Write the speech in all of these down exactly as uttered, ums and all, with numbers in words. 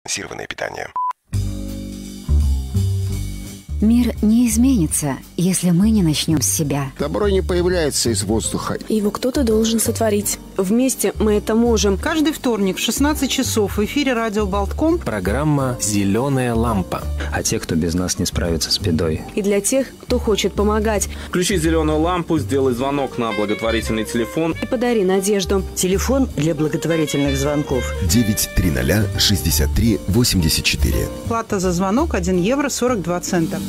сбалансированное питание. Мир не изменится, если мы не начнем с себя. Добро не появляется из воздуха. Его кто-то должен сотворить. Вместе мы это можем. Каждый вторник в шестнадцать часов в эфире радио Болтком программа «Зеленая лампа». А те, кто без нас не справится с бедой. И для тех, кто хочет помогать. Включи зеленую лампу, сделай звонок на благотворительный телефон. И подари надежду. Телефон для благотворительных звонков. девять триста шестьдесят три восемьдесят четыре. Плата за звонок один евро сорок два цента.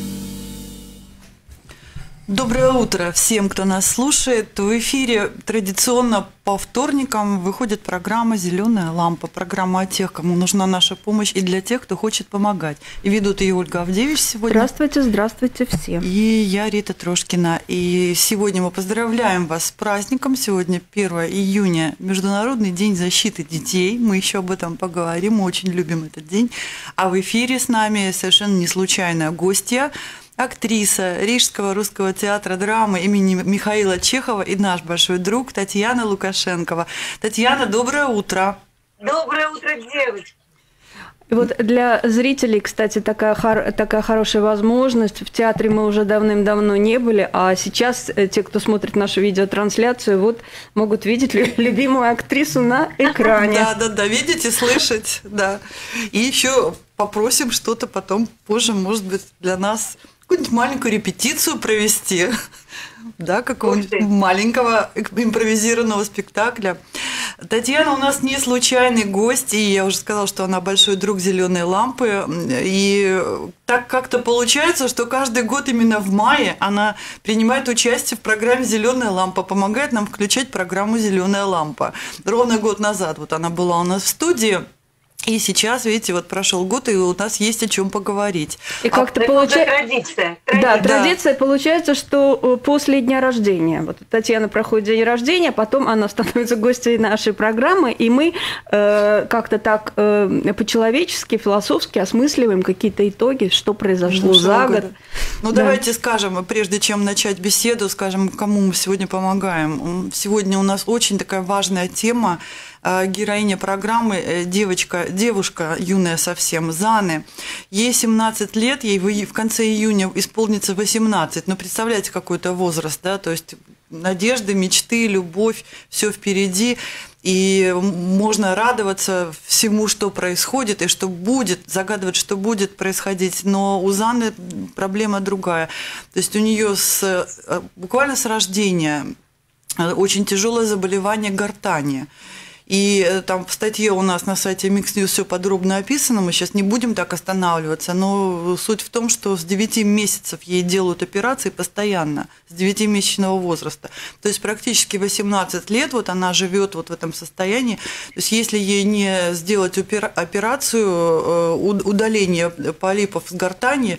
Доброе утро всем, кто нас слушает. В эфире традиционно по вторникам выходит программа «Зеленая лампа». Программа о тех, кому нужна наша помощь, и для тех, кто хочет помогать. И ведут ее Ольга Авдевич сегодня. Здравствуйте, здравствуйте всем. И я, Рита Трошкина. И сегодня мы поздравляем вас с праздником. Сегодня первое июня, Международный день защиты детей. Мы еще об этом поговорим. Мы очень любим этот день. А в эфире с нами совершенно не случайная гостья, актриса Рижского русского театра драмы имени Михаила Чехова и наш большой друг Татьяна Лукашенкова. Татьяна, доброе утро. Доброе утро, девочки. И вот для зрителей, кстати, такая, хор- такая хорошая возможность. В театре мы уже давным-давно не были, а сейчас те, кто смотрит нашу видеотрансляцию, вот могут видеть любимую актрису на экране. Да, да, да, видите, слышать, да. И еще попросим что-то потом позже, может быть, для нас какую-нибудь маленькую репетицию провести, да, какого-нибудь маленького импровизированного спектакля. Татьяна у нас не случайный гость, и я уже сказала, что она большой друг «Зеленой лампы». И так как-то получается, что каждый год именно в мае она принимает участие в программе «Зеленая лампа», помогает нам включать программу «Зеленая лампа». Ровно год назад вот она была у нас в студии. И сейчас, видите, вот прошел год, и у нас есть о чем поговорить. И как-то а, получается... Традиция. Да, традиция да. Получается, что после дня рождения. Вот Татьяна проходит день рождения, потом она становится гостьей нашей программы, и мы э, как-то так э, по-человечески, философски осмысливаем какие-то итоги, что произошло за год. Ну, да. Давайте скажем, прежде чем начать беседу, скажем, кому мы сегодня помогаем. Сегодня у нас очень такая важная тема. Героиня программы, девочка, девушка юная совсем, Заны. Ей семнадцать лет, ей в конце июня исполнится восемнадцать. Но представляете, какой-то возраст, да, то есть надежды, мечты, любовь, все впереди. И можно радоваться всему, что происходит и что будет, загадывать, что будет происходить. Но у Заны проблема другая. То есть у нее с, буквально с рождения очень тяжелое заболевание гортани. И там в статье у нас на сайте Mix News все подробно описано, мы сейчас не будем так останавливаться, но суть в том, что с девяти месяцев ей делают операции постоянно, с девятимесячного возраста. То есть практически восемнадцать лет вот она живет вот в этом состоянии. То есть если ей не сделать операцию удаления полипов с гортани,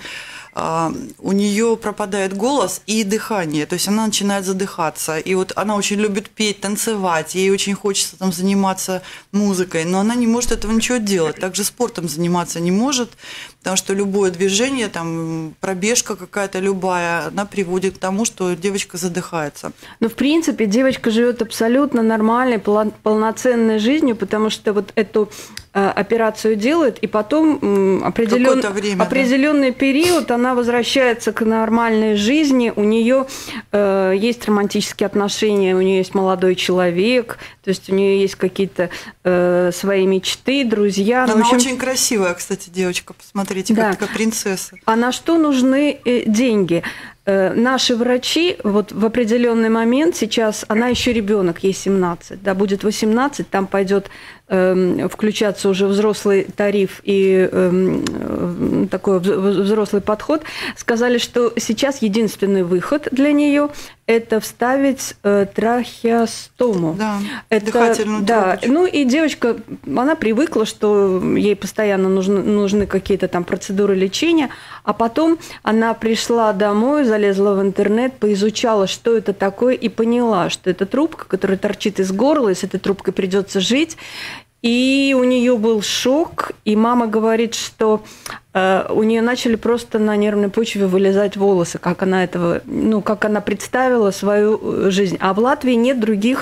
у нее пропадает голос и дыхание, то есть она начинает задыхаться. И вот она очень любит петь, танцевать, ей очень хочется там заниматься музыкой, но она не может этого ничего делать. Также спортом заниматься не может, потому что любое движение, там, пробежка какая-то любая, она приводит к тому, что девочка задыхается. Но в принципе девочка живет абсолютно нормальной, полноценной жизнью, потому что вот эту операцию делают, и потом определен... время, определенный да? период она возвращается к нормальной жизни, у нее э, есть романтические отношения, у нее есть молодой человек, то есть у нее есть какие-то э, свои мечты, друзья. Она в общем... очень красивая, кстати, девочка, посмотрите, да. как такая принцесса. А на что нужны э, деньги? Наши врачи вот в определенный момент, сейчас она еще ребенок, ей семнадцать, да, будет восемнадцать, там пойдет э, включаться уже взрослый тариф и э, такой взрослый подход, сказали, что сейчас единственный выход для нее это вставить э, трахеостому. Да, это, дыхательную да, трубочку. ну и девочка, она привыкла, что ей постоянно нужны, нужны какие-то там процедуры лечения, а потом она пришла домой, залезла в интернет, поизучала, что это такое, и поняла, что это трубка, которая торчит из горла, и с этой трубкой придется жить. И у нее был шок, и мама говорит, что э, у нее начали просто на нервной почве вылезать волосы, как она этого, ну, как она представила свою жизнь. А в Латвии нет других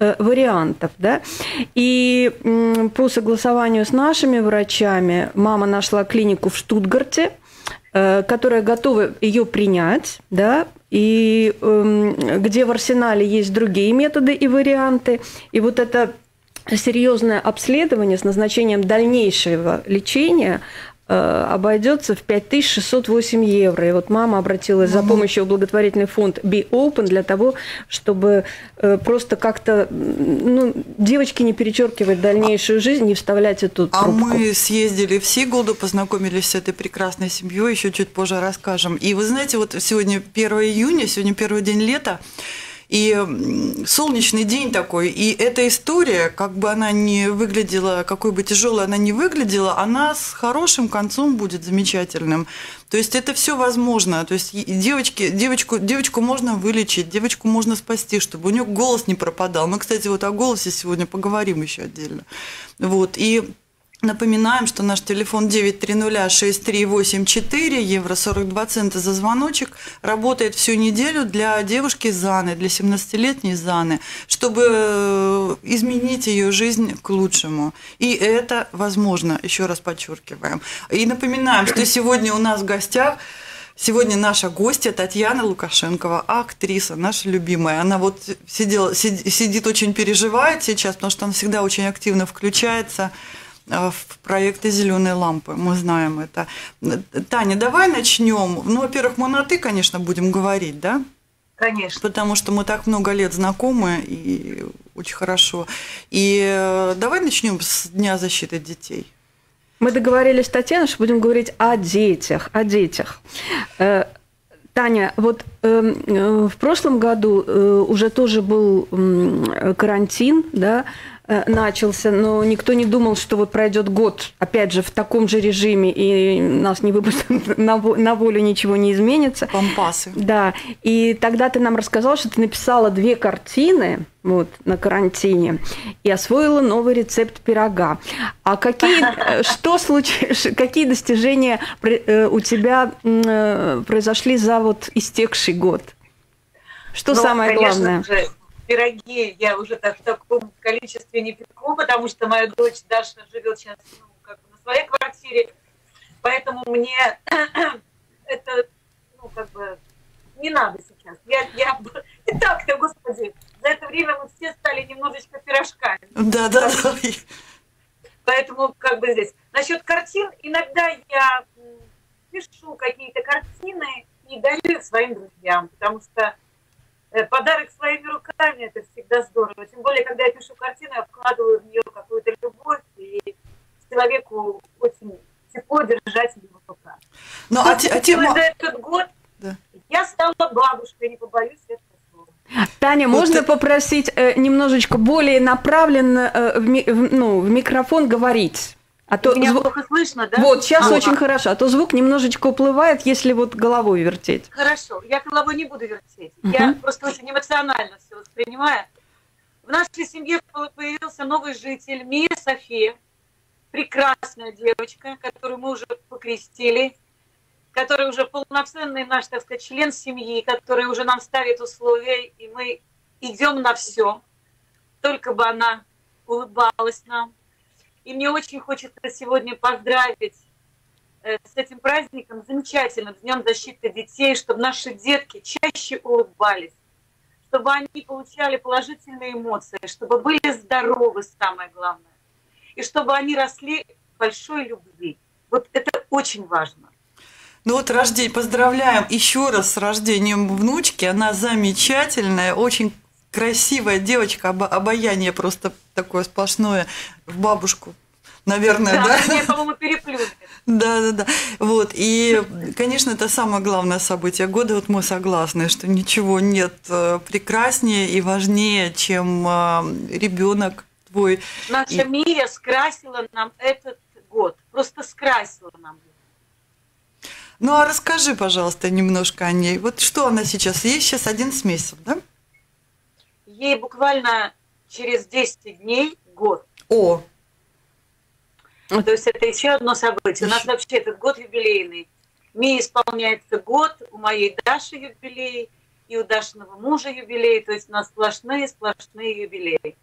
э, вариантов, да. И э, по согласованию с нашими врачами мама нашла клинику в Штутгарте, э, которая готова ее принять, да, и э, где в арсенале есть другие методы и варианты. И вот это серьезное обследование с назначением дальнейшего лечения обойдется в пять тысяч шестьсот восемь евро. И вот мама обратилась за помощью в благотворительный фонд Be Open для того, чтобы просто как-то, ну, девочки не перечеркивать дальнейшую жизнь, не вставлять эту трубку. А мы съездили в Сигулду, познакомились с этой прекрасной семьей, еще чуть позже расскажем. И вы знаете, вот сегодня первое июня, сегодня первый день лета, и солнечный день такой, и эта история, как бы она ни выглядела, какой бы тяжелой она ни выглядела, она с хорошим концом будет замечательным. То есть это все возможно. То есть девочки, девочку, девочку можно вылечить, девочку можно спасти, чтобы у нее голос не пропадал. Мы, кстати, вот о голосе сегодня поговорим еще отдельно. Вот. И напоминаем, что наш телефон девять три ноль шесть три восемь четыре, евро сорок два цента за звоночек, работает всю неделю для девушки Заны, для семнадцатилетней Заны, чтобы изменить ее жизнь к лучшему. И это возможно, еще раз подчеркиваем. И напоминаем, что сегодня у нас в гостях Сегодня наша гостья Татьяна Лукашенкова, актриса, наша любимая. Она вот сидела, сидит, очень переживает сейчас, потому что она всегда очень активно включается в проекты «Зеленые лампы», мы знаем это. Таня, давай начнем. Ну, во-первых, мы на «ты», конечно, будем говорить, да? Конечно. Потому что мы так много лет знакомы, и очень хорошо. И давай начнем с Дня защиты детей. Мы договорились с Татьяной, что будем говорить о детях, о детях. Таня, вот в прошлом году уже тоже был карантин, да, начался, но никто не думал, что вот пройдет год, опять же, в таком же режиме, и нас не выпустят на волю, ничего не изменится. Пампасы. Да, и тогда ты нам рассказала, что ты написала две картины вот, на карантине и освоила новый рецепт пирога. А какие, что случилось, какие достижения у тебя произошли за вот истекший год? Что ну, самое главное? Же, пироги я уже так в таком количестве не пеку, потому что моя дочь Даша живет сейчас ну, как бы на своей квартире, поэтому мне это ну, как бы не надо сейчас. Я, я... И так-то, господи, за это время мы все стали немножечко пирожками. Да, да, да. Поэтому как бы здесь. Насчет картин, иногда я пишу какие-то картины и дарю их своим друзьям, потому что подарок своими руками – это всегда здорово. Тем более, когда я пишу картину, я вкладываю в нее какую-то любовь, и человеку очень тепло держать его в руках. Ну, а те, а те... За этот год да. я стала бабушкой, не побоюсь этого слова. Таня, вот можно ты... попросить э, немножечко более направленно э, в, ми... в, ну, в микрофон говорить? А то меня звук... плохо слышно, да? Вот, сейчас а, очень а. хорошо, а то звук немножечко уплывает, если вот головой вертеть. Хорошо, я головой не буду вертеть. Uh-huh. Я просто очень эмоционально все воспринимаю. В нашей семье появился новый житель, Мия София. Прекрасная девочка, которую мы уже покрестили, которая уже полноценный наш, так сказать, член семьи, который уже нам ставит условия, и мы идем на все. Только бы она улыбалась нам. И мне очень хочется сегодня поздравить э, с этим праздником, замечательным Днем защиты детей, чтобы наши детки чаще улыбались, чтобы они получали положительные эмоции, чтобы были здоровы, самое главное, и чтобы они росли в большой любви. Вот это очень важно. Ну вот рождение, поздравляем еще раз с рождением внучки, она замечательная, очень красивая девочка, обо- обаяние просто такое сплошное в бабушку, наверное, да? Да, меня, по-моему, переплюнет. Да, да, да. Вот, и, конечно, это самое главное событие года, вот мы согласны, что ничего нет прекраснее и важнее, чем ребенок твой. Наша и... Мия скрасила нам этот год, просто скрасила нам. Ну, а расскажи, пожалуйста, немножко о ней. Вот что она сейчас? Ей сейчас одиннадцать месяцев, да? Ей буквально через десять дней год. О! То есть это еще одно событие. У нас вообще этот год юбилейный. Мии исполняется год, у моей Даши юбилей, и и у Дашиного мужа юбилей, то есть у нас сплошные-сплошные юбилеи.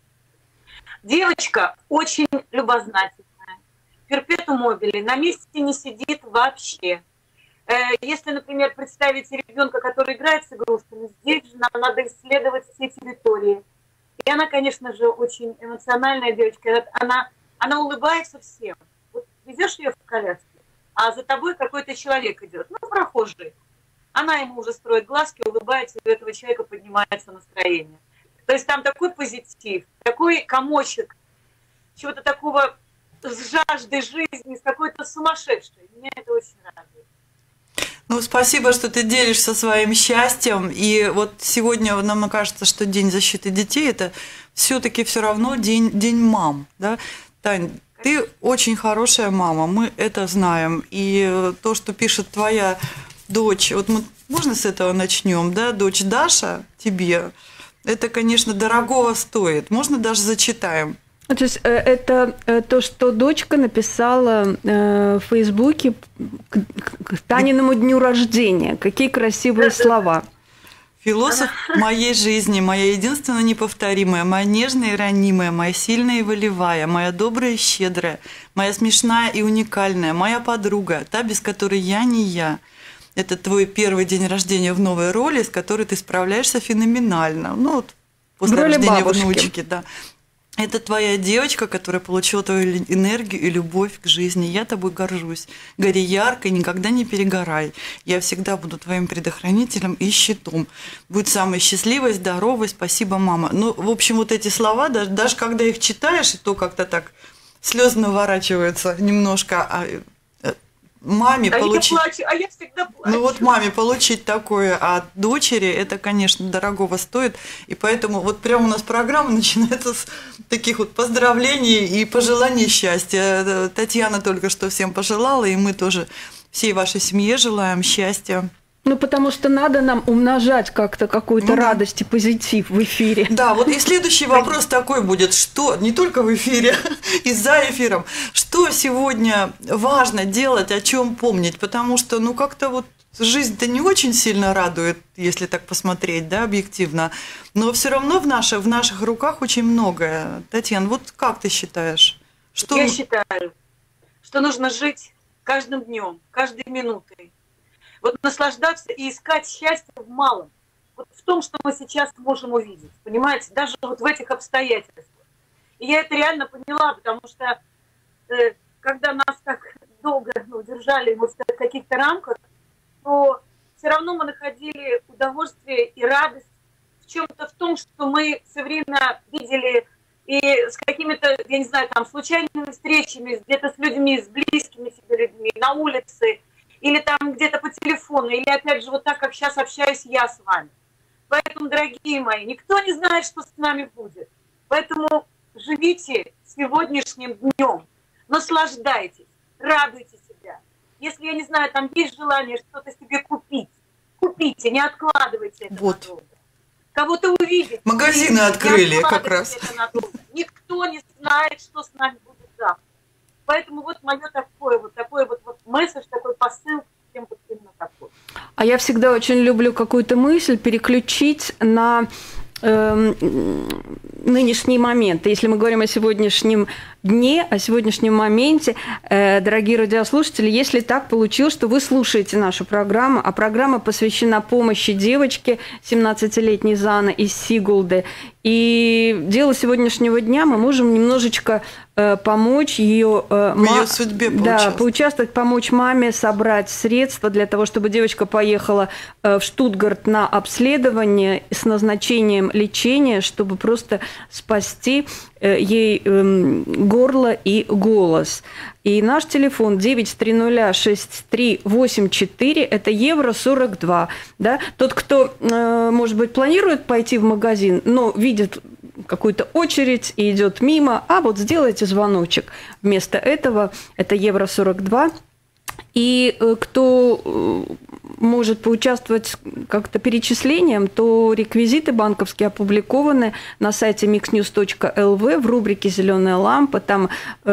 Девочка очень любознательная, перпетум мобили, на месте не сидит вообще. Если, например, представить ребенка, который играет с игрушками, здесь же нам надо исследовать все территории. И она, конечно же, очень эмоциональная девочка. Она, она улыбается всем. Вот везешь ее в коляске, а за тобой какой-то человек идет, ну, прохожий. Она ему уже строит глазки, улыбается, и у этого человека поднимается настроение. То есть там такой позитив, такой комочек, чего-то такого с жаждой жизни, с какой-то сумасшедшей. Меня это очень радует. Ну, спасибо, что ты делишься своим счастьем. И вот сегодня нам кажется, что День защиты детей – это все-таки все равно день, день мам. Да? Тань, ты очень хорошая мама, мы это знаем. И то, что пишет твоя дочь, вот мы, можно с этого начнем, да? Дочь Даша тебе, это, конечно, дорогого стоит. Можно даже зачитаем. То есть это то, что дочка написала в Фейсбуке к Таниному дню рождения. Какие красивые слова. Философ моей жизни, моя единственная неповторимая, моя нежная и ранимая, моя сильная и волевая, моя добрая и щедрая, моя смешная и уникальная, моя подруга, та, без которой я не я. Это твой первый день рождения в новой роли, с которой ты справляешься феноменально. Ну, вот после рождения внучки, да. Это твоя девочка, которая получила твою энергию и любовь к жизни. Я тобой горжусь. Гори ярко и никогда не перегорай. Я всегда буду твоим предохранителем и щитом. Будь самой счастливой, здоровой. Спасибо, мама. Ну, в общем, вот эти слова, даже, даже когда их читаешь, и то как-то так слезы наворачиваются немножко. А маме а получить... я плачу, а я всегда плачу. Ну вот маме получить такое от дочери, это, конечно, дорогого стоит. И поэтому вот прямо у нас программа начинается с таких вот поздравлений и пожеланий счастья. Татьяна только что всем пожелала, и мы тоже всей вашей семье желаем счастья. Ну, потому что надо нам умножать как-то какую-то ну, радость да. и позитив в эфире. Да, вот и следующий вопрос такой будет, что не только в эфире, и за эфиром, что сегодня важно делать, о чем помнить, потому что, ну, как-то вот жизнь-то не очень сильно радует, если так посмотреть, да, объективно, но все равно в наших, в наших руках очень многое. Татьяна, вот как ты считаешь? Что... Я считаю, что нужно жить каждым днем, каждой минутой. Вот наслаждаться и искать счастье в малом. Вот в том, что мы сейчас можем увидеть. Понимаете? Даже вот в этих обстоятельствах. И я это реально поняла, потому что э, когда нас так долго ну, держали в каких-то рамках, то все равно мы находили удовольствие и радость в чем-то в том, что мы все время видели и с какими-то, я не знаю, там, случайными встречами, где-то с людьми, с близкими себе людьми, на улице, или там где-то по телефону, или опять же вот так, как сейчас общаюсь я с вами. Поэтому, дорогие мои, никто не знает, что с нами будет. Поэтому живите сегодняшним днем, наслаждайтесь, радуйте себя. Если, я не знаю, там есть желание что-то себе купить, купите, не откладывайте это вот. надолго. Кого-то увидеть. Магазины открыли как раз. Никто не знает, что с нами будет завтра. Поэтому вот мое такое вот, такой вот, вот месседж, такой посыл всем вот именно такой. А я всегда очень люблю какую-то мысль переключить на э, нынешний момент. Если мы говорим о сегодняшнем дне, о сегодняшнем моменте, э, дорогие радиослушатели, если так получилось, что вы слушаете нашу программу, а программа посвящена помощи девочке семнадцатилетней Заны из Сигулды, и дело сегодняшнего дня мы можем немножечко э, помочь ее, э, в ее судьбе да, поучаствовать, помочь маме собрать средства для того, чтобы девочка поехала э, в Штутгарт на обследование с назначением лечения, чтобы просто спасти э, ей э, горло и голос. И наш телефон девять три ноль шесть три восемь четыре, это евро сорок два. Да? Тот, кто, э, может быть, планирует пойти в магазин, но видит какую-то очередь и идет мимо, а вот сделайте звоночек. Вместо этого это евро сорок два. И кто может поучаствовать как-то перечислением, то реквизиты банковские опубликованы на сайте миксньюз точка эл ви в рубрике «Зеленая лампа». Там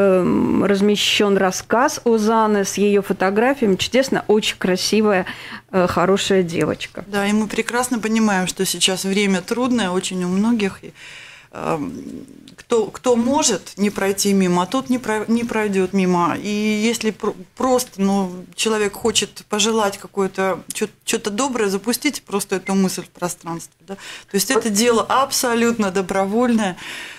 э, размещен рассказ о Зане с ее фотографиями. Чудесно, очень красивая, э, хорошая девочка. Да, и мы прекрасно понимаем, что сейчас время трудное очень у многих. И, э, кто, кто может не пройти мимо, а тот не, про, не пройдет мимо. И если про, просто ну, человек хочет пожелать какое-то что-то доброе, запустите просто эту мысль в пространство. Да? То есть это дело абсолютно добровольное.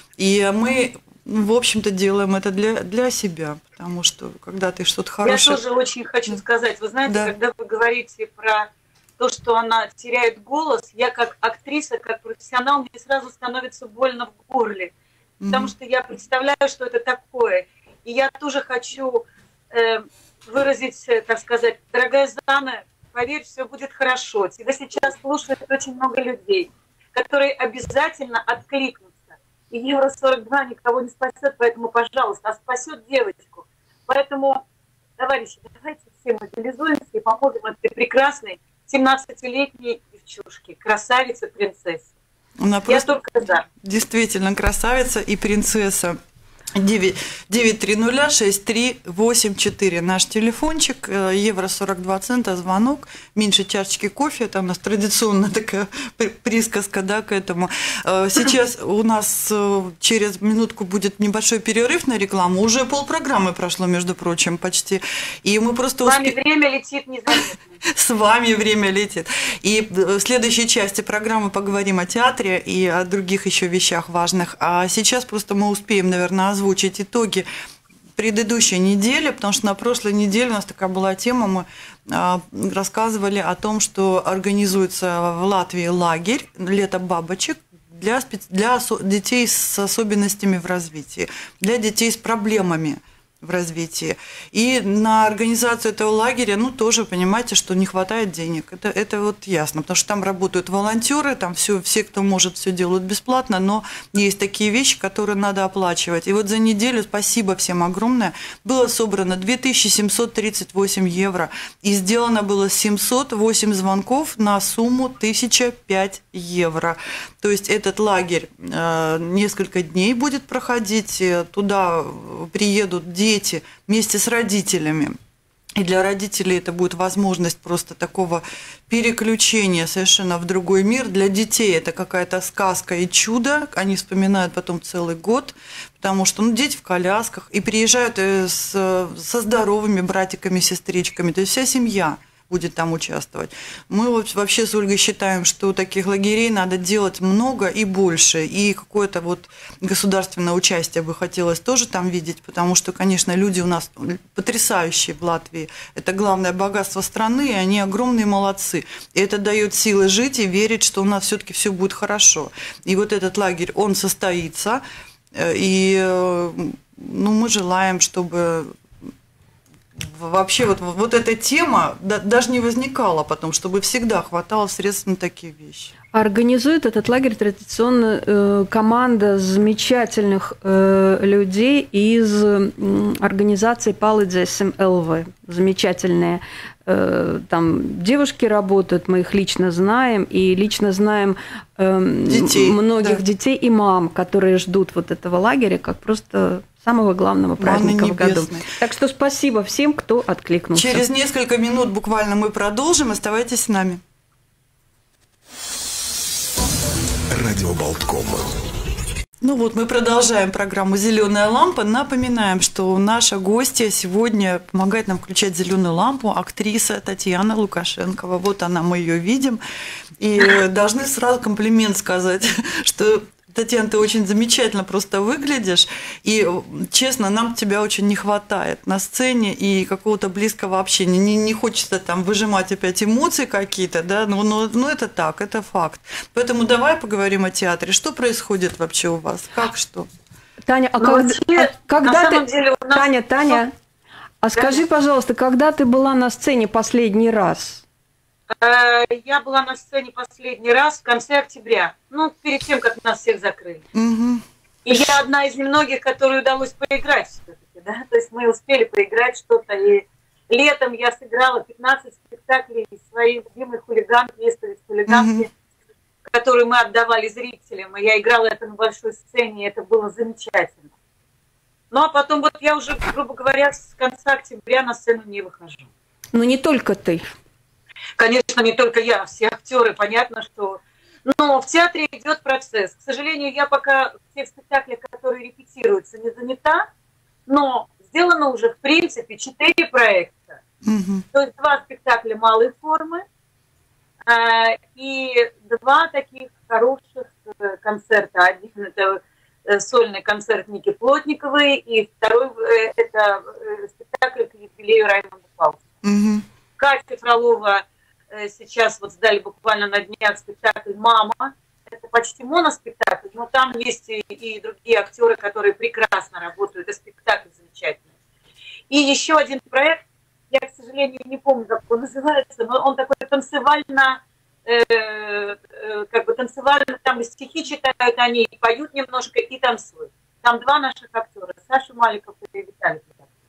И мы, в общем-то, делаем это для, для себя. Потому что когда ты что-то хорошее... Я тоже очень хочу сказать. Вы знаете, да. Когда вы говорите про то, что она теряет голос, я как актриса, как профессионал, мне сразу становится больно в горле. Потому mm-hmm. что я представляю, что это такое. И я тоже хочу э, выразить, так сказать, дорогая Зана, поверь, все будет хорошо. Тебя сейчас слушает очень много людей, которые обязательно откликнутся. И Евро сорок два никого не спасет, поэтому, пожалуйста, а спасет девочку. Поэтому, товарищи, давайте все мобилизуемся и поможем этой прекрасной семнадцатилетней девчушке, красавице, принцессе. Она Я только за. Действительно красавица и принцесса. девять три ноль шесть три восемь четыре. Наш телефончик, евро сорок два цента, звонок, меньше чашечки кофе. Это у нас традиционная такая присказка, да, к этому. Сейчас у нас через минутку будет небольшой перерыв на рекламу. Уже полпрограммы прошло, между прочим, почти. И мы просто С вами усп... время летит незаметно. С вами время летит. И в следующей части программы поговорим о театре и о других еще вещах важных. А сейчас просто мы успеем, наверное, озвучить итоги предыдущей недели, потому что на прошлой неделе у нас такая была тема, мы рассказывали о том, что организуется в Латвии лагерь «Лето бабочек» для, для детей с особенностями в развитии, для детей с проблемами в развитии. И на организацию этого лагеря, ну, тоже понимаете, что не хватает денег. Это, это вот ясно, потому что там работают волонтеры, там все, все, кто может, все делают бесплатно, но есть такие вещи, которые надо оплачивать. И вот за неделю, спасибо всем огромное, было собрано две тысячи семьсот тридцать восемь евро, и сделано было семьсот восемь звонков на сумму тысяча пять евро. То есть этот лагерь э, несколько дней будет проходить, туда приедут дети, дети вместе с родителями. И для родителей это будет возможность просто такого переключения совершенно в другой мир. Для детей это какая-то сказка и чудо. Они вспоминают потом целый год, потому что ну, дети в колясках и приезжают с, со здоровыми братиками, сестричками. То есть вся семья будет там участвовать. Мы вообще с Ольгой считаем, что таких лагерей надо делать много и больше, и какое-то вот государственное участие бы хотелось тоже там видеть, потому что, конечно, люди у нас потрясающие в Латвии. Это главное богатство страны, и они огромные молодцы. И это дает силы жить и верить, что у нас все-таки все будет хорошо. И вот этот лагерь, он состоится, и ну, мы желаем, чтобы... Вообще вот, вот эта тема даже не возникала потом, чтобы всегда хватало средств на такие вещи. Организует этот лагерь традиционно э, команда замечательных э, людей из э, организации Palīdzēsim эл ви. Замечательные э, там девушки работают, мы их лично знаем, и лично знаем э, детей, многих да. детей и мам, которые ждут вот этого лагеря, как просто... самого главного праздника в году. Так что спасибо всем, кто откликнулся. Через несколько минут буквально мы продолжим. Оставайтесь с нами. Радио Болтком. Ну вот, мы продолжаем программу «Зеленая лампа». Напоминаем, что наша гостья сегодня помогает нам включать зеленую лампу, актриса Татьяна Лукашенкова. Вот она, мы ее видим. И должны сразу комплимент сказать, что... Татьяна, ты очень замечательно просто выглядишь, и, честно, нам тебя очень не хватает на сцене и какого-то близкого общения. Не, не хочется там выжимать опять эмоции какие-то, да, но, но, но это так, это факт. Поэтому давай поговорим о театре. Что происходит вообще у вас? Как что? Таня, а, когда, а когда ты... Деле, нас... Таня, Таня, а скажи, пожалуйста, когда ты была на сцене последний раз? Я была на сцене последний раз в конце октября, ну, перед тем, как нас всех закрыли. Угу. И я одна из немногих, которой удалось поиграть все-таки, да, то есть мы успели поиграть что-то, и Летом я сыграла пятнадцать спектаклей своей любимой хулиганки, исповедь хулиганки, mm-hmm. которые мы отдавали зрителям. И я играла это на большой сцене, и это было замечательно. Ну, а потом вот я уже, грубо говоря, с конца октября на сцену не выхожу. Но не только ты. Конечно, не только я, все актеры, понятно, что... Но в театре идет процесс. К сожалению, я пока в тех спектаклях, которые репетируются, не занята, но сделано уже, в принципе, четыре проекта. Mm-hmm. То есть два спектакля малой формы э, и два таких хороших концерта. Один – это сольный концерт Ники Плотниковой, и второй – это спектакль к юбилею Раймонда Паулса. Mm-hmm. Катя Фролова сейчас вот сдали буквально на днях спектакль «Мама». Это почти моноспектакль, но там есть и, и другие актеры, которые прекрасно работают, и спектакль замечательный. И еще один проект, я, к сожалению, не помню, как он называется, но он такой танцевально, э, э, как бы танцевально, там и стихи читают они, и поют немножко, и танцуют. Там два наших актера, Саша Маликов и Виталий.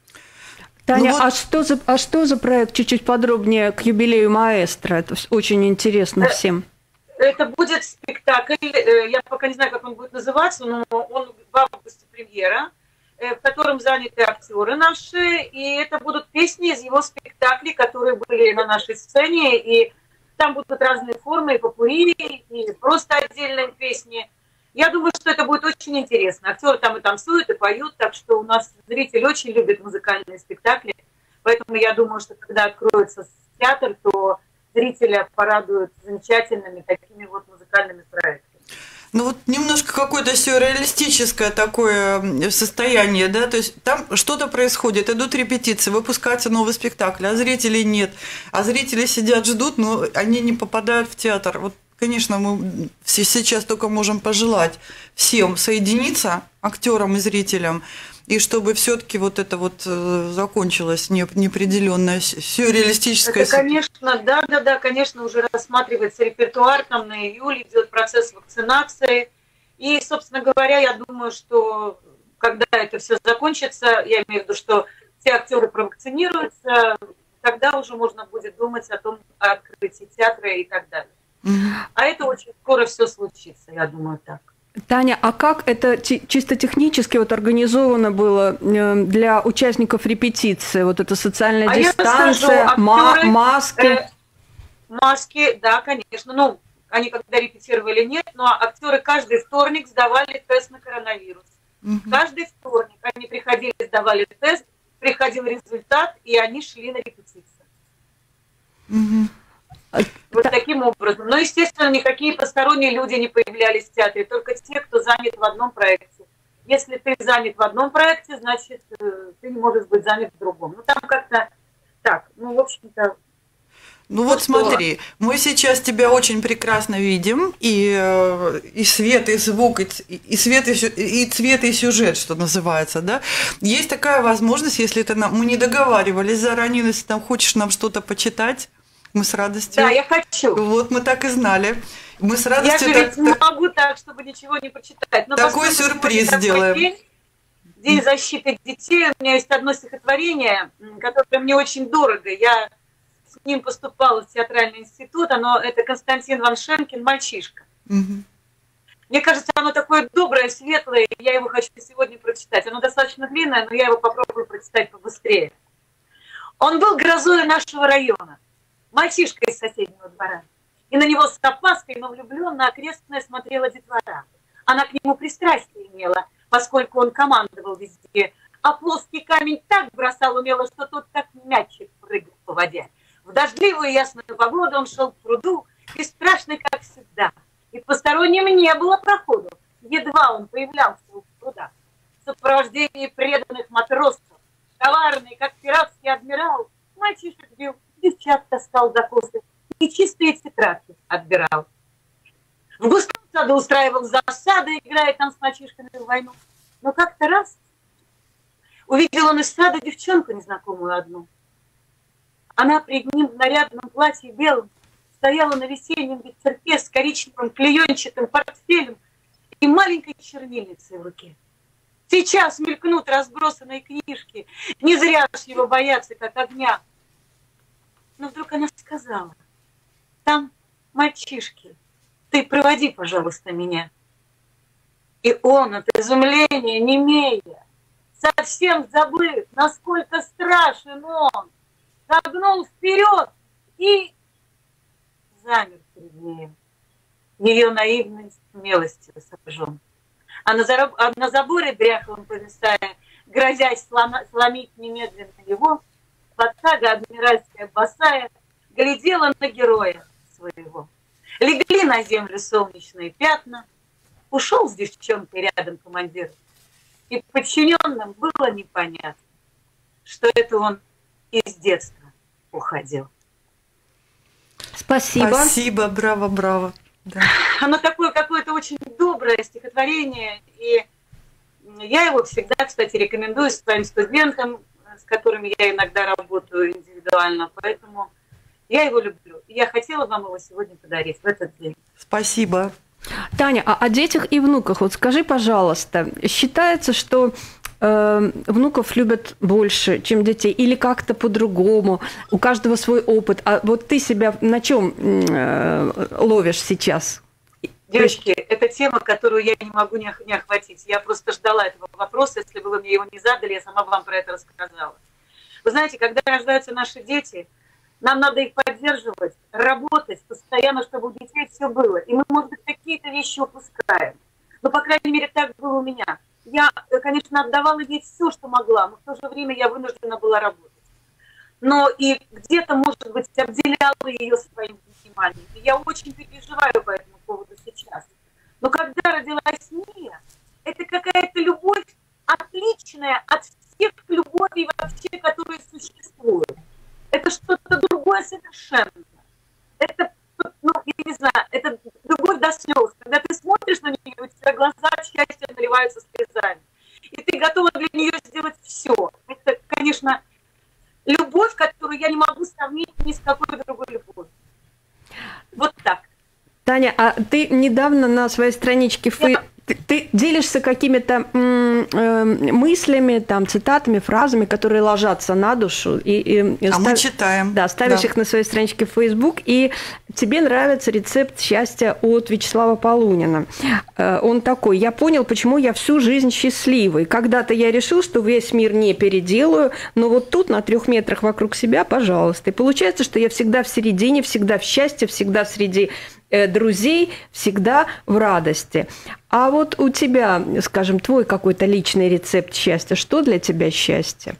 Таня, ну вот... а, что за, а что за проект чуть-чуть подробнее к юбилею маэстро? Это очень интересно всем. Это будет спектакль, я пока не знаю, как он будет называться, но он в августе премьера, в котором заняты актеры наши, и это будут песни из его спектаклей, которые были на нашей сцене, и там будут разные формы, и попурри, и просто отдельные песни. Я думаю, что это будет очень интересно. Актеры там и танцуют, и поют, так что у нас зритель очень любит музыкальные спектакли. Поэтому я думаю, что когда откроется театр, то зрителя порадуют замечательными такими вот музыкальными проектами. Ну вот немножко какое-то сюрреалистическое такое состояние, да, то есть там что-то происходит, идут репетиции, выпускается новый спектакль, а зрителей нет, а зрители сидят, ждут, но они не попадают в театр. Вот, конечно, мы сейчас только можем пожелать всем соединиться, актерам и зрителям, и чтобы все-таки вот это вот закончилось неопределенное сюрреалистическое. Это, конечно, да, да, да, конечно, уже рассматривается репертуар, там на июль идет процесс вакцинации. И, собственно говоря, я думаю, что когда это все закончится, я имею в виду, что все актеры провакцинируются, тогда уже можно будет думать о том, о открытии театра и так далее. Mm-hmm. А это очень скоро все случится, я думаю, так. Таня, а как это чисто технически вот организовано было для участников репетиции? Вот эта социальная а дистанция, скажу, ма- актеры, маски? Э, маски, да, конечно. Ну, они когда репетировали, нет, но актеры каждый вторник сдавали тест на коронавирус. Угу. Каждый вторник они приходили, сдавали тест, приходил результат, и они шли на репетицию. Угу. Вот таким образом. Но, естественно, никакие посторонние люди не появлялись в театре, только те, кто занят в одном проекте. Если ты занят в одном проекте, значит, ты не можешь быть занят в другом. Ну, там как-то так, ну, в общем-то... Ну вот смотри, мы сейчас тебя очень прекрасно видим, и, и свет, и звук, и, и свет, и, и цвет, и сюжет, что называется, да. Есть такая возможность, если ты нам, мы не договаривались заранее, если там хочешь нам что-то почитать, мы с радостью. Да, я хочу. Вот мы так и знали. Мы с радостью. Я же так, не так... могу так, чтобы ничего не почитать. Но такой сюрприз сделаем. День, день защиты детей. У меня есть одно стихотворение, которое мне очень дорого. Я с ним поступала в театральный институт. Оно, это Константин Ваншенкин «Мальчишка». Угу. Мне кажется, оно такое доброе, светлое. Я его хочу сегодня прочитать. Оно достаточно длинное, но я его попробую прочитать побыстрее. Он был грозой нашего района. Мальчишка из соседнего двора. И на него с опаской, но влюбленно окрестная смотрела детвора. Она к нему пристрастие имела, поскольку он командовал везде. А плоский камень так бросал умело, что тот как мячик прыгал по воде. В дождливую ясную погоду он шел к пруду, бесстрашный, как всегда. И посторонним не было проходу. Едва он появлялся у пруда. В сопровождении преданных матросов, коварный, как пиратский адмирал, мальчишек бил, девчат таскал за косы и чистые тетрадки отбирал. В густом саду устраивал засады, играя там с мальчишками в войну. Но как-то раз увидел он из сада девчонку незнакомую одну. Она при ним в нарядном платье белом стояла на весеннем ветерке с коричневым клеенчатым портфелем и маленькой чернильницей в руке. Сейчас мелькнут разбросанные книжки, не зря ж его боятся, как огня. Но вдруг она сказала: там мальчишки, ты проводи, пожалуйста, меня. И он от изумления, немея, совсем забыв, насколько страшен он, шагнул вперед и замер перед ней. Ее наивной смелостью сожжен. А на, зараб... а на заборе дряхлым повисая, грозясь слома... сломить немедленно его, подсага адмиральская босая глядела на героя своего. Легли на землю солнечные пятна, ушел с девчонкой рядом командир, и подчиненным было непонятно, что это он из детства уходил. Спасибо. Спасибо, браво, браво. Да. Оно такое какое-то очень доброе стихотворение, и я его всегда, кстати, рекомендую своим студентам, с которыми я иногда работаю индивидуально, поэтому я его люблю. И я хотела вам его сегодня подарить в этот день. Спасибо. Таня, а о детях и внуках, вот скажи, пожалуйста, считается, что э, внуков любят больше, чем детей, или как-то по-другому, у каждого свой опыт, а вот ты себя на чем э, ловишь сейчас? Девочки, это тема, которую я не могу не охватить. Я просто ждала этого вопроса, если бы вы мне его не задали, я сама вам про это рассказала. Вы знаете, когда рождаются наши дети, нам надо их поддерживать, работать постоянно, чтобы у детей все было. И мы, может быть, какие-то вещи упускаем. Но, по крайней мере, так было у меня. Я, конечно, отдавала ей все, что могла, но в то же время я вынуждена была работать. Но и где-то, может быть, обделяла ее своим вниманием. И я очень переживаю по этому поводу сейчас. Но когда родилась Мия, это какая-то любовь отличная от всех любовей вообще, которые существуют. Это что-то другое совершенно. Это, ну, я не знаю, это любовь до слез. Когда ты смотришь на нее, у тебя глаза от счастья наливаются слезами. И ты готова для нее сделать все. Это, конечно, любовь, которую я не могу сравнить ни с какой другой любовью. Вот так. Таня, а ты недавно на своей страничке фей... Я... ты, ты делишься какими-то м- э, мыслями, там, цитатами, фразами, которые ложатся на душу. И, и, а став... мы читаем. Да, ставишь да. их на своей страничке в Facebook, и тебе нравится рецепт счастья от Вячеслава Полунина. Э, он такой: я понял, почему я всю жизнь счастливый. Когда-то я решил, что весь мир не переделаю, но вот тут, на трех метрах вокруг себя, пожалуйста. И получается, что я всегда в середине, всегда в счастье, всегда среди друзей, всегда в радости. А вот у тебя, скажем, твой какой-то личный рецепт счастья, что для тебя счастье?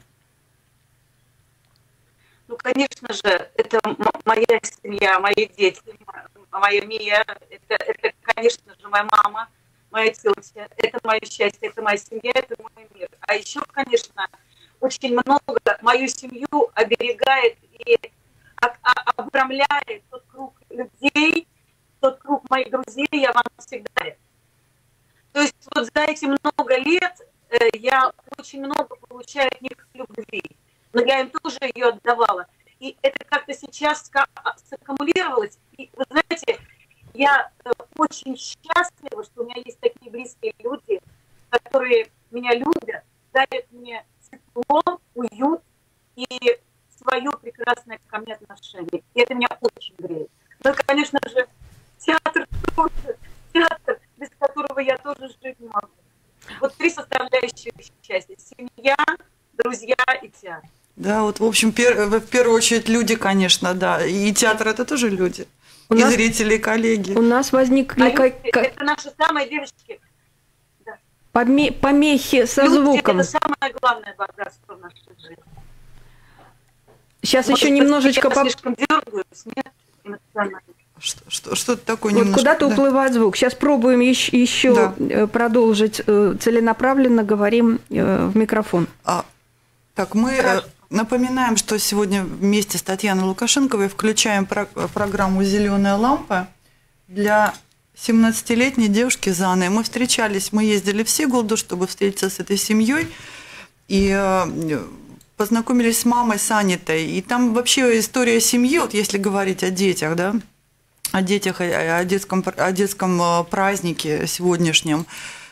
Ну, конечно же, это моя семья, мои дети, моя Мия, это, это, конечно же, моя мама, моя тетя, это мое счастье, это моя семья, это мой мир. А еще, конечно, очень много мою семью оберегает и обрамляет тот круг людей, тот круг моих друзей, я вам всегда. То есть вот за эти много лет э, я очень много получаю от них любви, но я им тоже ее отдавала. И это как-то сейчас саккумулировалось. И вы знаете, я э, очень счастлива, что у меня есть такие близкие люди, которые меня любят, дарят мне тепло, уют и свое прекрасное ко мне отношение. И это меня очень греет. Ну, конечно же, театр тоже, театр, без которого я тоже жить не могу. Вот три составляющие счастья: семья, друзья и театр. Да, вот, в общем, пер, в первую очередь люди, конечно, да. И театр – это тоже люди. У и нас, зрители, и коллеги. У нас возникли... А как... Это наши самые девочки. Да. Поме... Помехи со люди звуком. Это самое главное богатство в нашей жизни. Сейчас Может, еще немножечко... Я по... слишком дергаюсь, нет? Эмоционально. Что, что, что-то такое вот немножко... Куда-то да. уплывает звук. Сейчас пробуем еще, еще да. продолжить целенаправленно, говорим в микрофон. А, так, мы Хорошо. напоминаем, что сегодня вместе с Татьяной Лукашенковой включаем про- программу «Зеленая лампа» для семнадцатилетней девушки Заны. Мы встречались, мы ездили в Сигулду, чтобы встретиться с этой семьей, и познакомились с мамой, с Анитой. И там вообще история семьи, вот если говорить о детях, да, о детях, о детском, о детском празднике сегодняшнем.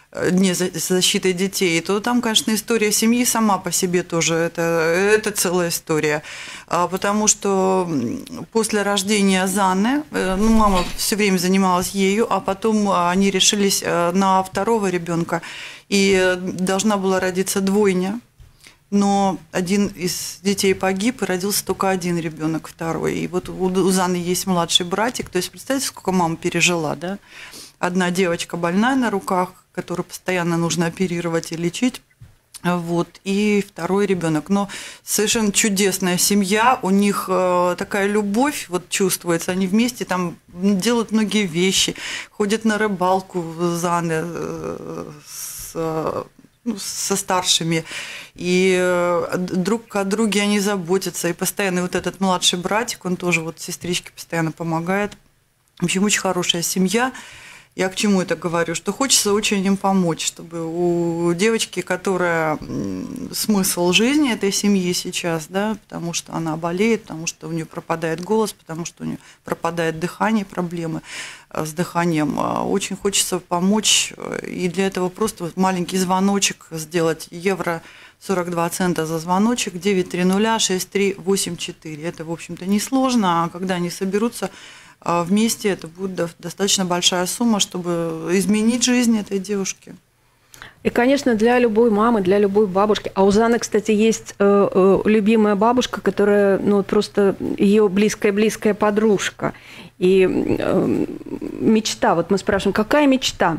Дне защиты детей, то там, конечно, история семьи сама по себе тоже, это, это целая история. Потому что после рождения Заны, ну, мама все время занималась ею, а потом они решились на второго ребенка, и должна была родиться двойня. Но один из детей погиб, и родился только один ребенок, второй. И вот у Заны есть младший братик, то есть представьте, сколько мама пережила, да? Одна девочка больная на руках, которую постоянно нужно оперировать и лечить, вот, и второй ребенок. Но совершенно чудесная семья, у них такая любовь вот чувствуется, они вместе там делают многие вещи, ходят на рыбалку в Заны с... со старшими, и друг о друге они заботятся, и постоянно вот этот младший братик, он тоже вот сестричке постоянно помогает. В общем, очень хорошая семья. Я к чему это говорю? Что хочется очень им помочь, чтобы у девочки, которая смысл жизни этой семьи сейчас, да, потому что она болеет, потому что у нее пропадает голос, потому что у нее пропадает дыхание, проблемы с дыханием, очень хочется помочь, и для этого просто маленький звоночек сделать, евро сорок два цента за звоночек, девять три ноль шесть три восемь четыре. Это, в общем-то, несложно, а когда они соберутся вместе, это будет достаточно большая сумма, чтобы изменить жизнь этой девушки. И, конечно, для любой мамы, для любой бабушки. А у Заны, кстати, есть э, э, любимая бабушка, которая, ну, просто ее близкая-близкая подружка. И э, мечта, вот мы спрашиваем, какая мечта?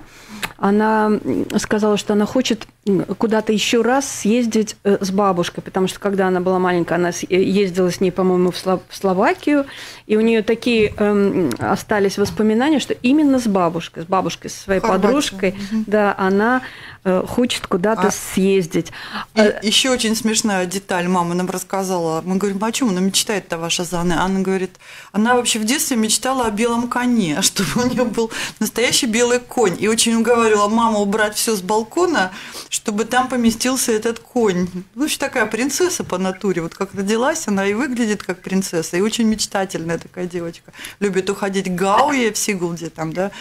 Она сказала, что она хочет куда-то еще раз съездить с бабушкой, потому что когда она была маленькая, она ездила с ней, по-моему, в Словакию, и у нее такие э, остались воспоминания, что именно с бабушкой, с бабушкой, со своей Хорватия. подружкой, угу. да, она э, хочет куда-то а, съездить. И, еще очень смешная деталь мама нам рассказала. Мы говорим, о чем она мечтает-то, ваша Зана? Она говорит, она вообще в детстве мечтала о белом коне, чтобы у нее был настоящий белый конь, и очень уговаривала маму убрать все с балкона, чтобы там поместился этот конь. Ну, вообще такая принцесса по натуре. Вот как родилась, она и выглядит как принцесса, и очень мечтательная такая девочка. Любит уходить к Гауе в Сигулде, там, да,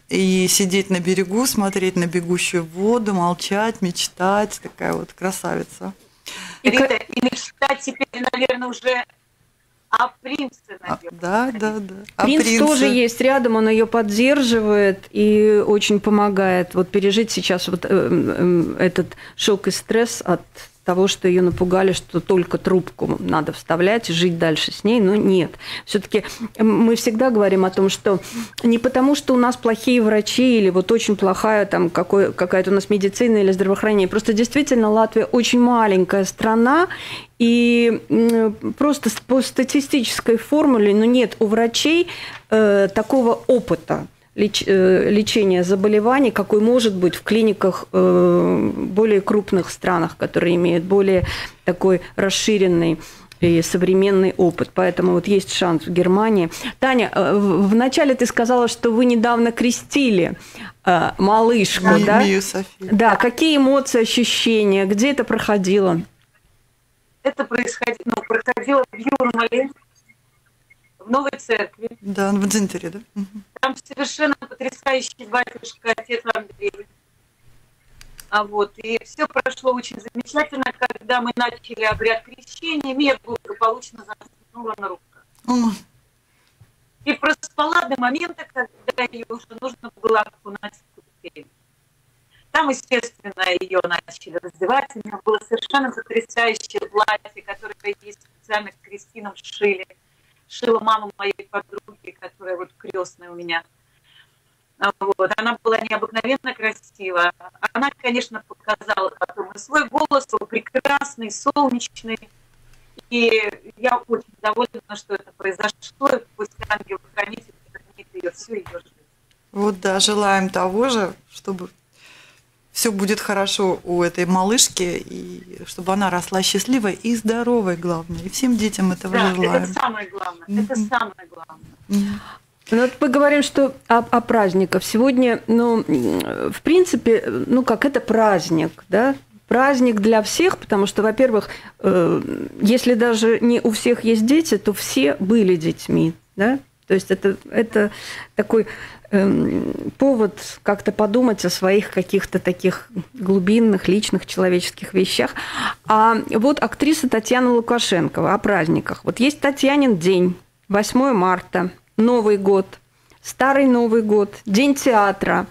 и сидеть на берегу, смотреть на бегущую воду, молчать, мечтать. Такая вот красавица. Рита, и мечтать теперь, наверное, уже о принце, наверное. Да, да, да. О Принц принце. Тоже есть рядом, он ее поддерживает и очень помогает вот пережить сейчас вот э, э, этот шок и стресс от того, что ее напугали, что только трубку надо вставлять и жить дальше с ней, но нет. Все-таки мы всегда говорим о том, что не потому, что у нас плохие врачи или вот очень плохая там какой, какая-то у нас медицина или здравоохранение, просто действительно Латвия очень маленькая страна, и просто по статистической формуле, ну, нет у врачей э, такого опыта леч, э, лечения заболеваний, какой может быть в клиниках э, более крупных странах, которые имеют более такой расширенный и современный опыт. Поэтому вот есть шанс в Германии. Таня, вначале ты сказала, что вы недавно крестили э, малышку, Ми, да? Мию Софию. Да, какие эмоции, ощущения, где это проходило? Это происходило, ну, происходило в Юрмале, в Новой Церкви. Да, в Дзинтере, да? Там совершенно потрясающий батюшка, отец Андрей. А вот, и все прошло очень замечательно, когда мы начали обряд крещения, Мия благополучно заснула на руках. Mm. И проспала до момента, когда ее уже нужно было окунать в купель. Там, естественно, ее начали раздевать. У нее было совершенно потрясающее платье, которое ей специально к крестинам шили. Шила мама моей подруги, которая вот крестная у меня. Вот. Она была необыкновенно красива. Она, конечно, показала потом и свой голос, был прекрасный, солнечный. И я очень довольна, что это произошло. И пусть ангел-хранитель хранит ее всю ее жизнь. Вот да, желаем того же, чтобы все будет хорошо у этой малышки, и чтобы она росла счастливой и здоровой, главное. И всем детям этого да, желаем. Это самое главное. Mm-hmm. Это самое главное. Mm-hmm. Ну, вот мы говорим, что о, о праздниках. Сегодня, ну, в принципе, ну, как это праздник, да? Праздник для всех, потому что, во-первых, э, если даже не у всех есть дети, то все были детьми, да? То есть это, это такой эм, повод как-то подумать о своих каких-то таких глубинных, личных, человеческих вещах. А вот актриса Татьяна Лукашенкова о праздниках. Вот есть Татьянин день, восьмое марта, Новый год, Старый Новый год, День театра.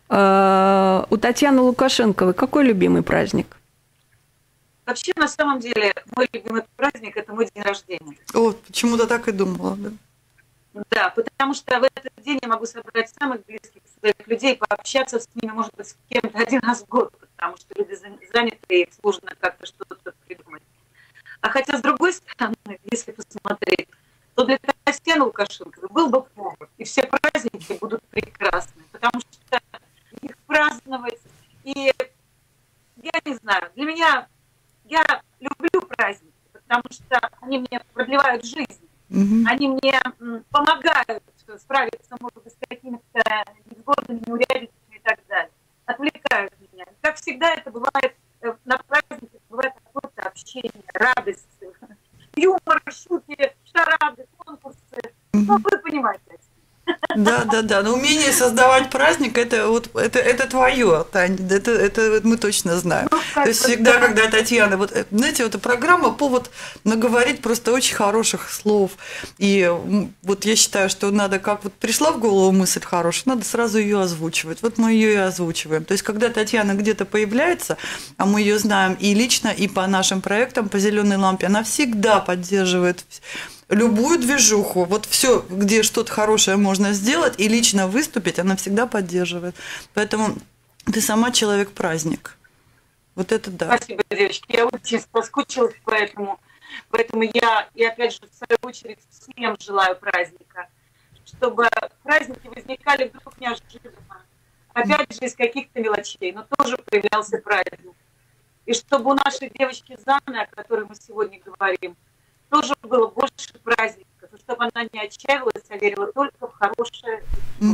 Э, у Татьяны Лукашенковой какой любимый праздник? Вообще, на самом деле, мой любимый праздник – это мой день рождения. О, почему-то так и думала, да. Да, потому что в этот день я могу собрать самых близких своих людей, пообщаться с ними, может быть, с кем-то один раз в год, потому что люди заняты и сложно как-то что-то придумать. А хотя, с другой стороны, если посмотреть, то для Татьяны Лукашенковой был бы повод, и все праздники будут прекрасны, потому что их праздновать, и я не знаю, для меня, я люблю праздники, потому что они мне продлевают жизнь. Mm-hmm. Они мне помогают справиться, может быть, с какими-то невзгодами, неурядицами и так далее. Отвлекают меня. Как всегда это бывает на праздниках, бывает какое-то общение, радость, юмор, шутки, шарады, конкурсы. Mm-hmm. Ну, вы понимаете. Да, да, да. Но умение создавать праздник это вот это, это твое, Тань. Это, это мы точно знаем. Ну, то есть всегда, когда Татьяна, вот знаете, вот эта программа повод наговорить просто очень хороших слов. И вот я считаю, что надо, как вот пришла в голову мысль хорошая, надо сразу ее озвучивать. Вот мы ее и озвучиваем. То есть, когда Татьяна где-то появляется, а мы ее знаем и лично, и по нашим проектам, по зеленой лампе, она всегда поддерживает любую движуху, вот все, где что-то хорошее можно сделать и лично выступить, она всегда поддерживает. Поэтому ты сама человек-праздник. Вот это да. Спасибо, девочки. Я очень соскучилась по этому. Поэтому я, и опять же, в свою очередь, всем желаю праздника. Чтобы праздники возникали вдруг неожиданно. Опять же, из каких-то мелочей, но тоже появлялся праздник. И чтобы у нашей девочки Заны, о которой мы сегодня говорим, тоже было больше праздников, чтобы она не отчаивалась, а верила только в хорошее и,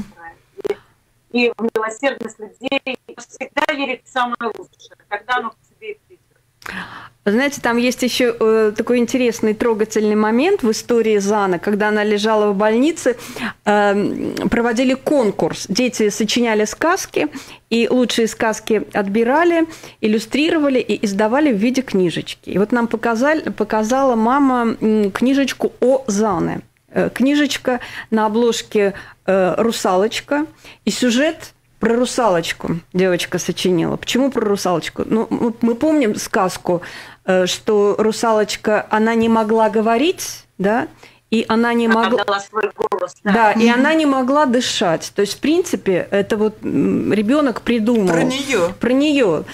и в милосердность людей, и всегда верить в самое лучшее, когда оно к тебе и придет. Знаете, там есть еще э, такой интересный, трогательный момент в истории Заны, когда она лежала в больнице, э, проводили конкурс. Дети сочиняли сказки, и лучшие сказки отбирали, иллюстрировали и издавали в виде книжечки. И вот нам показали, показала мама книжечку о Зане. Э, книжечка на обложке э, «Русалочка», и сюжет про русалочку девочка сочинила. Почему про русалочку? Ну, мы помним сказку, что русалочка, она не могла говорить, да, и она не могла... Отдала свой голос, да. Да, и она не могла дышать. То есть, в принципе, это вот ребенок придумал. Про нее. Про нее.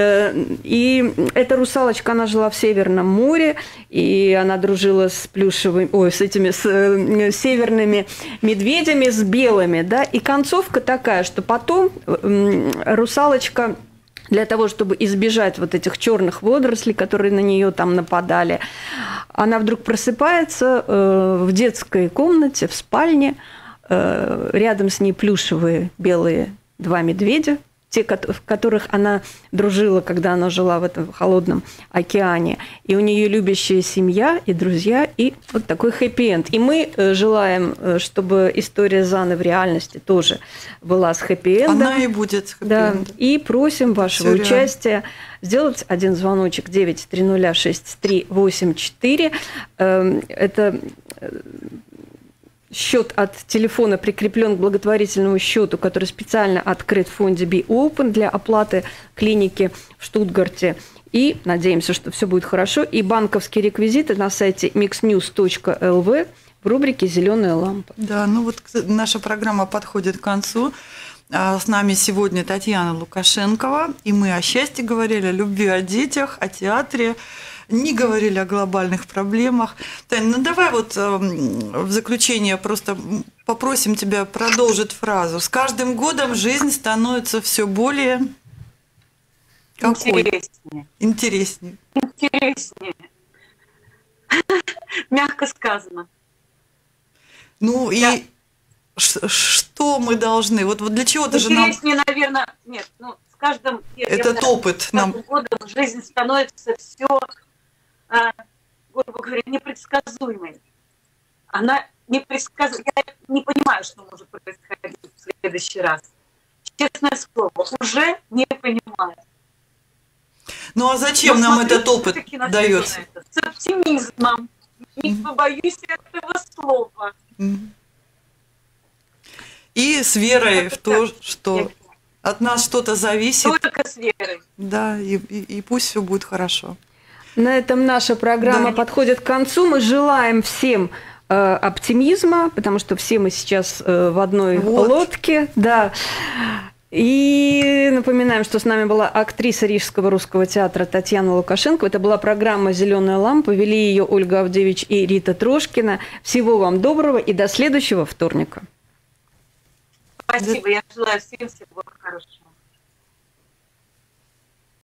И эта русалочка, она жила в Северном море, и она дружила с плюшевыми, ой, с этими с северными медведями, с белыми, да. И концовка такая, что потом русалочка, для того, чтобы избежать вот этих черных водорослей, которые на нее там нападали, она вдруг просыпается э, в детской комнате, в спальне, э, рядом с ней плюшевые белые два медведя, те, в которых она дружила, когда она жила в этом холодном океане. И у нее любящая семья и друзья, и вот такой хэппи-энд. И мы желаем, чтобы история Заны в реальности тоже была с хэппи-эндом. Она и будет с хэппи-эндом. Да. И просим вашего Все участия реально. Сделать один звоночек девять три ноль шесть три восемь четыре. Это... Счет от телефона прикреплен к благотворительному счету, который специально открыт в фонде Be Open для оплаты клиники в Штутгарте. И надеемся, что все будет хорошо. И банковские реквизиты на сайте миксньюз точка эл ви в рубрике «Зеленая лампа». Да, ну вот наша программа подходит к концу. С нами сегодня Татьяна Лукашенкова. И мы о счастье говорили, о любви, о детях, о театре. Не говорили о глобальных проблемах. Тань, ну давай вот э, в заключение просто попросим тебя продолжить фразу. С каждым годом жизнь становится все более... Какой? Интереснее. Интереснее. Интереснее. Мягко сказано. Ну Я... и что мы должны? Вот, вот для чего-то же нам... Интереснее, наверное, нет, ну с каждым... Этот я, опыт с нам... каждым годом жизнь становится все... грубо говоря, непредсказуемой. Она не предсказ... я не понимаю, что может происходить в следующий раз. Честное слово, уже не понимаю. Ну а зачем Но нам смотрю, этот опыт дается? С оптимизмом. Не побоюсь этого слова. И с верой в то, что от нас что-то зависит. Только с верой. Да, и, и, и пусть все будет хорошо. На этом наша программа Да. подходит к концу. Мы желаем всем э, оптимизма, потому что все мы сейчас э, в одной Вот. лодке. Да. И напоминаем, что с нами была актриса Рижского русского театра Татьяна Лукашенко. Это была программа «Зеленая лампа». Вели ее Ольга Авдевич и Рита Трошкина. Всего вам доброго и до следующего вторника. Спасибо, я желаю всем всего хорошего.